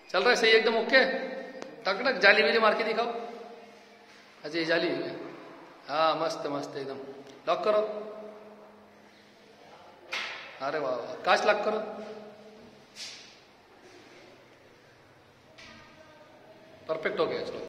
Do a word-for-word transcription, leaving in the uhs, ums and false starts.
चल रहा है सही एकदम ओके। टक टक जाली वाली मार के दिखाओ। अच्छा ये जाली है। हाँ मस्त मस्त एकदम। लॉक करो। अरे वाह वाह, कांच लॉक करो। परफेक्ट हो गया चलो।